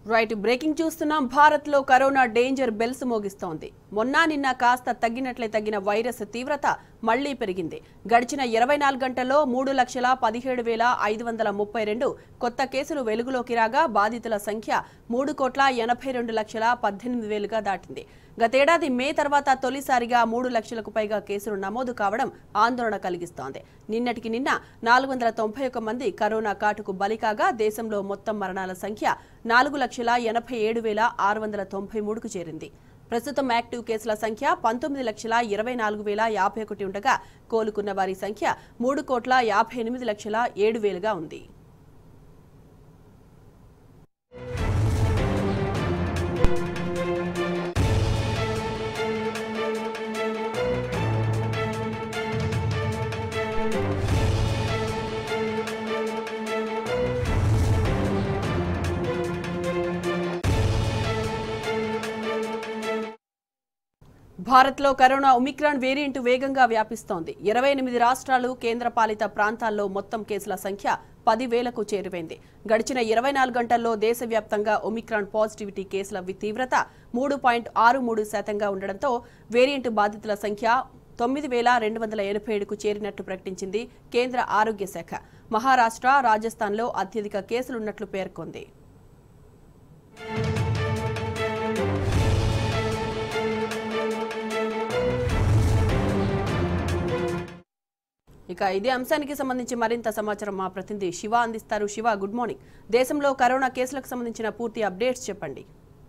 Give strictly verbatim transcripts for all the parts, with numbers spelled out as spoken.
Right breaking చూస్తున్నాం. భారత్ లో corona danger bells మోగిస్తోంది. మొన్న నిన్న కాస్త తగ్గినట్లే తగ్గిన వైరస్ తీవ్రత మళ్లీ పెరిగింది. గడిచిన ఇరవై నాలుగు గంటల్లో మూడు లక్షల పదిహేడు వేల ఐదు వందల ముప్పై రెండు కొత్త కేసులు వెలుగులోకి రాగా బాధితుల సంఖ్య మూడు కోట్ల ఎనభై రెండు లక్షల పద్దెనిమిది వేలుగా దాటింది. గతేడాది మే తర్వాత తొలిసారిగా మూడు లక్షలకు పైగా కేసులు నమోదు కావడం ఆందోళన కలిగిస్తోంది. నిన్నటికి నిన్న నాలుగు వందల తొంభై ఒక్క మంది కరోనా కాటుకు బలికాగా దేశంలో మొత్తం మరణాల సంఖ్య నాలుగు లక్షల ఎనభై ఏడు వేల ఆరు వందల తొంభై మూడుకు చేరింది. ప్రస్తుతం యాక్టివ్ కేసుల సంఖ్య పంతొమ్మిది లక్షల ఇరవై నాలుగు వేల యాభై ఒకటి ఉండగా కోలుకున్న వారి సంఖ్య మూడు కోట్ల యాభై ఎనిమిది లక్షల ఏడు వేలుగా ఉంది. భారత్ లో కరోనా ఒమిక్రాన్ వేరియంట్ వేగంగా వ్యాపిస్తోంది. ఇరవై ఎనిమిది రాష్ట్రాలు కేంద్రపాలిత ప్రాంతాల్లో మొత్తం కేసుల సంఖ్య పది వేలకు చేరువైంది. గడిచిన ఇరవై నాలుగు గంటల్లో దేశవ్యాప్తంగా ఒమిక్రాన్ పాజిటివిటీ కేసుల తీవ్రత మూడు పాయింట్ ఆరు మూడు శాతంగా ఉండడంతో వేరియంట్ బాధితుల సంఖ్య తొమ్మిది వేల రెండు వందల ఎనభై ఏడుకు చేరినట్లు ప్రకటించింది కేంద్ర ఆరోగ్య శాఖ. మహారాష్ట్ర, రాజస్థాన్లో అత్యధిక కేసులున్నట్లు పేర్కొంది. ఇక ఇదే అంశానికి సంబంధించి మరింత సమాచారం మా ప్రతినిధి శివ అందిస్తారు. Shiva, good morning. దేశంలో కరోనా కేసులకు సంబంధించిన పూర్తి అప్డేట్స్ చెప్పండి.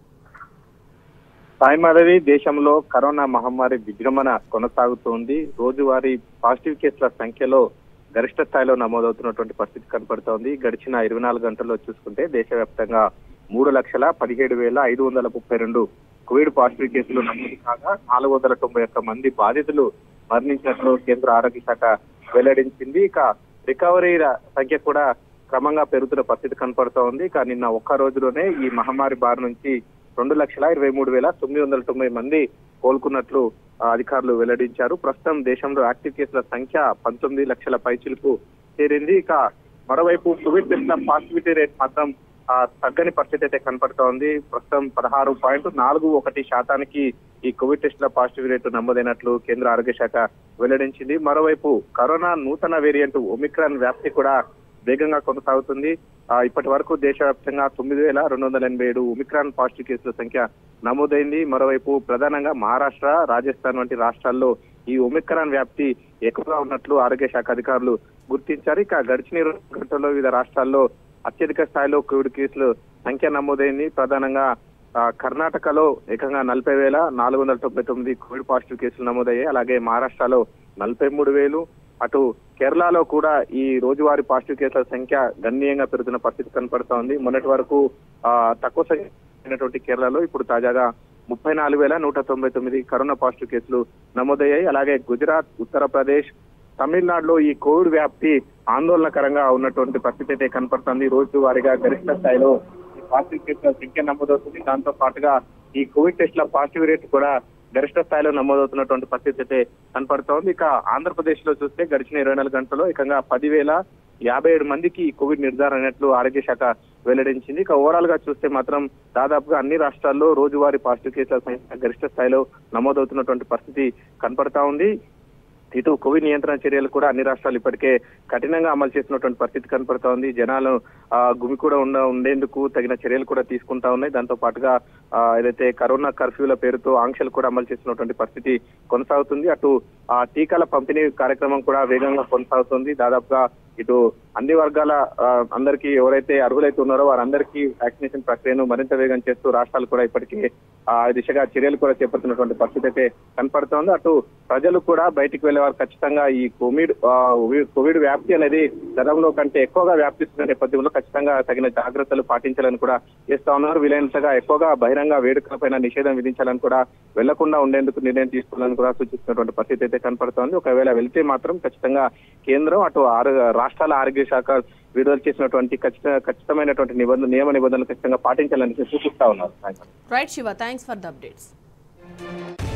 సాయిమాధవి, దేశంలో కరోనా మహమ్మారి విజృంభణ కొనసాగుతోంది. రోజువారీ పాజిటివ్ కేసుల సంఖ్యలో గరిష్ట స్థాయిలో నమోదవుతున్నటువంటి పరిస్థితి కనపడుతోంది. గడిచిన ఇరవై నాలుగు గంటల్లో చూసుకుంటే దేశవ్యాప్తంగా మూడు లక్షల పదిహేడు వేల ఐదు వందల ముప్పై రెండు కోవిడ్ పాజిటివ్ కేసులు నమోదు కాగా నాలుగు వందల తొంభై ఒక్క మంది బాధితులు మరణించినట్లు కేంద్ర ఆరోగ్య శాఖ వెల్లడించింది. ఇక రికవరీ సంఖ్య కూడా క్రమంగా పెరుగుతున్న పరిస్థితి కనపడుతూ ఉంది. ఇక నిన్న ఒక్క రోజులోనే ఈ మహమ్మారి బారి నుంచి రెండు లక్షల ఇరవై మూడు వేల తొమ్మిది వందల తొంభై మంది కోలుకున్నట్లు అధికారులు వెల్లడించారు. ప్రస్తుతం దేశంలో యాక్టివ్ కేసుల సంఖ్య పంతొమ్మిది లక్షల పైచిలకు చేరింది. ఇక మరోవైపు కోవిడ్ టెస్ట్ల పాజిటివిటీ రేట్ మాత్రం తగ్గని పరిస్థితి అయితే కనపడుతూ ఉంది. ప్రస్తుతం పదహారు పాయింట్ నాలుగు ఒకటి శాతానికి ఈ కోవిడ్ టెస్ట్ల పాజిటివ్ రేటు నమోదైనట్లు కేంద్ర ఆరోగ్య శాఖ వెల్లడించింది. మరోవైపు కరోనా నూతన వేరియంట్ ఒమిక్రాన్ వ్యాప్తి కూడా వేగంగా కొనసాగుతుంది. ఇప్పటి వరకు దేశవ్యాప్తంగా తొమ్మిది వేల రెండు వందల ఎనభై ఏడు ఒమిక్రాన్ పాజిటివ్ కేసుల సంఖ్య నమోదైంది. మరోవైపు ప్రధానంగా మహారాష్ట్ర, రాజస్థాన్ వంటి రాష్ట్రాల్లో ఈ ఒమిక్రాన్ వ్యాప్తి ఎక్కువగా ఉన్నట్లు ఆరోగ్య శాఖ అధికారులు గుర్తించారు. ఇక గడిచిన ఇరవై గంటల్లో వివిధ రాష్ట్రాల్లో అత్యధిక స్థాయిలో కోవిడ్ కేసుల సంఖ్య నమోదైంది. ప్రధానంగా కర్ణాటకలో ఏకంగా నలభై వేల నాలుగు వందల తొంభై తొమ్మిది కోవిడ్ పాజిటివ్ కేసులు నమోదయ్యాయి. అలాగే మహారాష్ట్రలో నలభై మూడు వేలు అటు కేరళలో కూడా ఈ రోజువారీ పాజిటివ్ కేసుల సంఖ్య గణనీయంగా పెరుగుతున్న పరిస్థితి కనపడుతూ ఉంది. మొన్నటి వరకు ఆ తక్కువ సంఖ్య కేరళలో ఇప్పుడు తాజాగా ముప్పై నాలుగు వేల నూట తొంభై తొమ్మిది కరోనా పాజిటివ్ కేసులు నమోదయ్యాయి. అలాగే గుజరాత్, ఉత్తరప్రదేశ్, తమిళనాడులో ఈ కోవిడ్ వ్యాప్తి ఆందోళనకరంగా ఉన్నటువంటి పరిస్థితి అయితే కనపడుతుంది. రోజువారీగా గరిష్ట స్థాయిలో ఈ పాజిటివ్ కేసుల సంఖ్య నమోదవుతుంది. దాంతో పాటుగా ఈ కోవిడ్ టెస్ట్ల పాజిటివ్ రేట్ కూడా గరిష్ట స్థాయిలో నమోదవుతున్నటువంటి పరిస్థితి అయితే కనపడుతోంది. ఇక ఆంధ్రప్రదేశ్ లో చూస్తే గడిచిన ఇరవై నాలుగు గంటల్లో ఏకంగా పదివేల యాభై ఏడు మందికి కోవిడ్ నిర్ధారణ అయినట్లు ఆరోగ్య శాఖ వెల్లడించింది. ఇక ఓవరాల్ గా చూస్తే మాత్రం దాదాపుగా అన్ని రాష్ట్రాల్లో రోజువారీ పాజిటివ్ కేసుల సంఖ్య గరిష్ట స్థాయిలో నమోదవుతున్నటువంటి పరిస్థితి కనపడతా ఉంది. ఇటు కోవిడ్ నియంత్రణ చర్యలు కూడా అన్ని రాష్ట్రాలు ఇప్పటికే కఠినంగా అమలు చేస్తున్నటువంటి పరిస్థితి కనపడతా ఉంది. జనాలు ఆ గుమి కూడా ఉండ ఉండేందుకు తగిన చర్యలు కూడా తీసుకుంటా ఉన్నాయి. దాంతో పాటుగా ఆ ఏదైతే కరోనా కర్ఫ్యూల పేరుతో ఆంక్షలు కూడా అమలు చేస్తున్నటువంటి పరిస్థితి కొనసాగుతుంది. అటు ఆ టీకాల పంపిణీ కార్యక్రమం కూడా వేగంగా కొనసాగుతుంది. దాదాపుగా ఇటు అన్ని వర్గాల అందరికీ ఎవరైతే అర్హులైతే ఉన్నారో వారందరికీ వ్యాక్సినేషన్ ప్రక్రియను మరింత వేగం చేస్తూ రాష్ట్రాలు కూడా ఇప్పటికే ఆ దిశగా చర్యలు కూడా చేపడుతున్నటువంటి పరిస్థితి అయితే కనపడుతోంది. అటు ప్రజలు కూడా బయటికి వెళ్లే వారు ఖచ్చితంగా ఈ కోవిడ్ కోవిడ్ వ్యాప్తి అనేది గతంలో కంటే ఎక్కువగా వ్యాప్తిస్తున్న నేపథ్యంలో ఖచ్చితంగా తగిన జాగ్రత్తలు పాటించాలని కూడా చేస్తా ఉన్నారు. వీలైనంతగా ఎక్కువగా బహిరంగ వేడుకలపైన నిషేధం విధించాలని కూడా వెళ్లకుండా ఉండేందుకు నిర్ణయం తీసుకోవాలని కూడా సూచిస్తున్నటువంటి పరిస్థితి అయితే కనపడుతోంది. ఒకవేళ వెళ్తే మాత్రం ఖచ్చితంగా కేంద్రం అటు రాష్ట్రాల ఆరోగ్య శాఖ విడుదల చేసినటువంటి ఖచ్చితమైనటువంటి నిబంధన నియమ నిబంధనలు ఖచ్చితంగా పాటించాలని సూచిస్తా ఉన్నారు. Right Shiva, thanks for the updates.